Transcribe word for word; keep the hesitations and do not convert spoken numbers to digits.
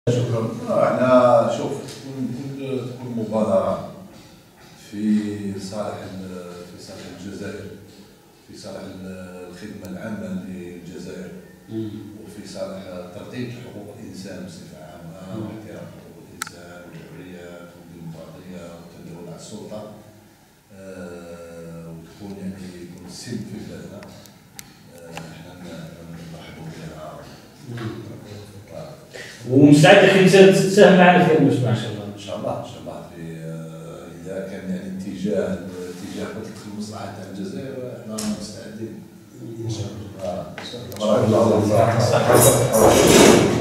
شكرا. احنا شوف تكون تكون مبادره في صالح في صالح الجزائر، في صالح الخدمه العامه للجزائر، وفي صالح ترتيب حقوق الانسان بصفه عامه واحترام حقوق الانسان والحريات والديمقراطيه والتداول على السلطه، وتكون يعني يكون السلم في بلادنا. احنا نرحبوا بها ومستعد اخي تساهم معنا في المجتمع ان شاء الله. ان شاء الله ان شاء الله في اذا كان يعني اتجاه اتجاه المصلحه تاع الجزائر احنا مستعدين ان شاء الله. بارك الله فيك.